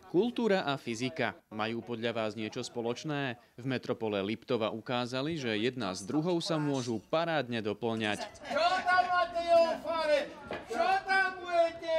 Kultúra a fyzika majú podľa vás niečo spoločné? V metropole Liptova ukázali, že jedna s druhou sa môžu parádne doplňať. Čo tam máte, Jofare? Čo tam budete?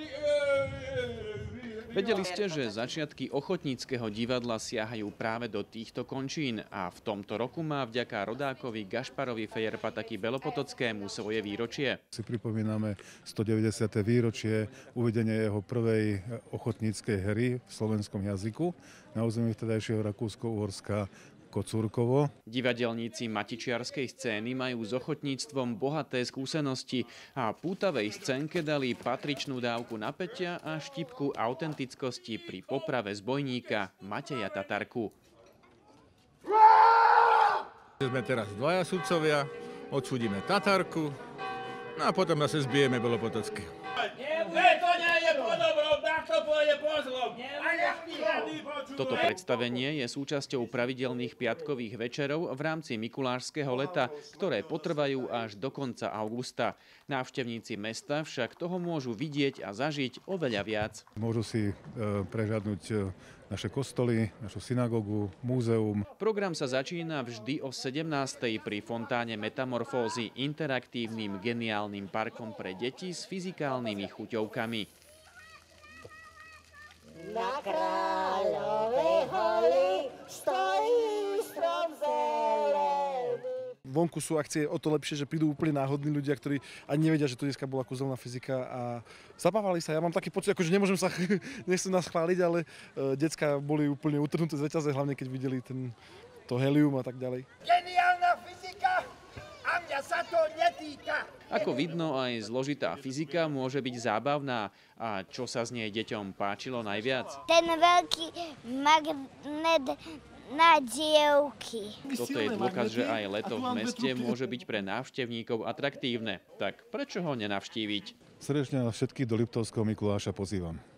Vedeli ste, že začiatky ochotníckeho divadla siahajú práve do týchto končín a v tomto roku má vďaka rodákovi Gašparovi Fejerpataky Belopotockému svoje výročie. Si pripomíname 190. výročie uvedenia jeho prvej ochotníckej hry v slovenskom jazyku na území vtedajšieho Rakúsko-Uhorska Kocúrkovo. Divadelníci matičiarskej scény majú s ochotníctvom bohaté skúsenosti a pútavej scénke dali patričnú dávku napätia a štipku autentickosti pri poprave zbojníka Mateja Tatarku. Sme teraz dvaja sudcovia, odsúdime Tatarku, no a potom zase zbijeme Belopotockého. To nie je podobrom, takto pôjde po zlom. Toto predstavenie je súčasťou pravidelných piatkových večerov v rámci Mikulášskeho leta, ktoré potrvajú až do konca augusta. Návštevníci mesta však toho môžu vidieť a zažiť oveľa viac. Môžu si prehľadnúť naše kostoly, našu synagógu, múzeum. Program sa začína vždy o 17:00 pri fontáne Metamorfózy, interaktívnym geniálnym parkom pre deti s fyzikálnymi chuťovkami. Na Kráľovej holi stojí strom zelený. Vonku sú akcie o to lepšie, že prídu úplne náhodní ľudia, ktorí ani nevedia, že to dneska bola kúzelná fyzika a zabávali sa. Ja mám taký pocit, akože nemôžem sa, nechcem nás chváliť, ale decká boli úplne utrhnuté z reťaze, hlavne keď videli to helium a tak ďalej. Geniálna fyzika a mňa sa to netýka. Ako vidno, aj zložitá fyzika môže byť zábavná. A čo sa z nej deťom páčilo najviac? Ten veľký magnet na dievky. Toto je dôkaz, že aj leto v meste môže byť pre návštevníkov atraktívne. Tak prečo ho nenavštíviť? Srdečne vás všetkých do Liptovského Mikuláša pozývam.